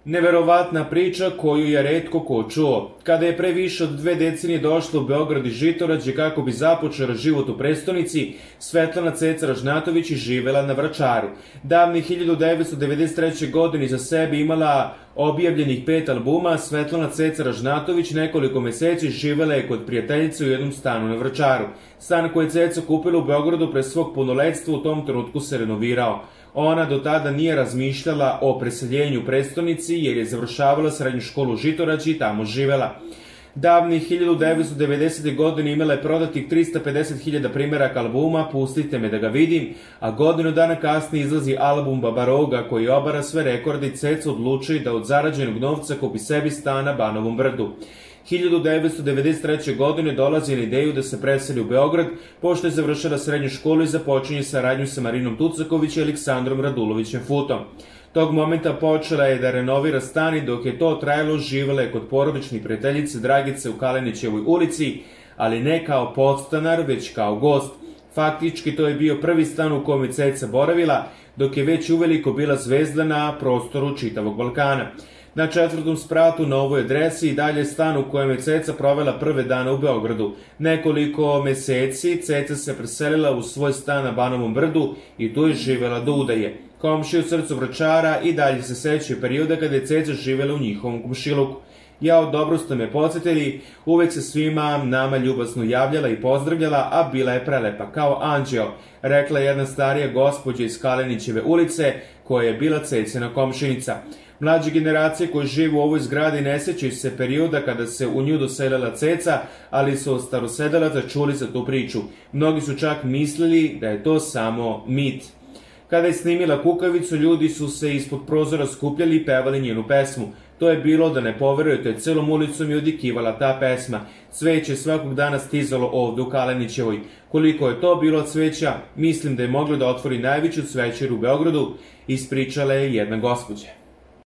Neverovatna priča koju je retko ko čuo. Kada je pre više od 2 decenije došla u Beograd iz Žitorađe kako bi započela život u prestonici, Svetlana Ceca Ražnatović je živela na Vračaru. Davne 1993. godine iza sebe imala objavljenih 5 albuma, Svetlana Ceca Ražnatović nekoliko meseci živela je kod prijateljice u jednom stanu na Vračaru. Stan koji je Ceca kupila u Beogradu pre svog punoletstva u tom trenutku se renovirao. Ona do tada nije razmišljala o preseljenju u prestonici jer je završavala srednju školu u Žitorađi i tamo živela. Davnih 1990. godine imala je prodatih 350.000 primeraka albuma Pustite me da ga vidim, a godinu dana kasnije izlazi album Babaroga koji obara sve rekorde i Ceca odlučuje da od zarađenog novca kupi sebi stan na Banovom brdu. 1993. godine dolazi na ideju da se preseli u Beograd, pošto je završila srednju školu i započinje saradnju sa Marinom Tucaković i Aleksandrom Radulovićem Futom. Tog momenta počela je da renovira stan i dok je to trajalo živela je kod porodične prijateljice Dragice u Kalenićevoj ulici, ali ne kao podstanar, već kao gost. Faktički to je bio prvi stan u kome Ceca boravila, dok je već uveliko bila zvezda na prostoru čitavog Balkana. Na 4. spratu na ovoj adresi i dalje stan u kojem je Ceca provela prve dane u Beogradu. Nekoliko meseci Ceca se preselila u svoj stan na Banovom brdu i tu je živela do udaje. Komšije u srcu Vračara i dalje se sećaju perioda kada je Ceca živela u njihovom komšiluku. Jao, dobro ste me podsjetili, uvek se svima nama ljubazno javljala i pozdravljala, a bila je prelepa, kao anđeo, rekla jedna starija gospođa iz Kalenićeve ulice, koja je bila Cecina komšinica. Mlađe generacije koje žive u ovoj zgradi ne sećaju se perioda kada se u nju doselila Ceca, ali su od starosedelaca čuli za tu priču. Mnogi su čak mislili da je to samo mit. Kada je snimila Kukavicu, ljudi su se ispod prozora skupljali i pevali njenu pesmu. To je bilo, da ne poverujete, celom ulicom je odikivala ta pesma. Cveće svakog dana stizalo ovde u Kalenićevoj. Koliko je to bilo cveća, mislim da je mogla da otvori najveću cvećaru u Beogradu, ispričala je jedna gospođa.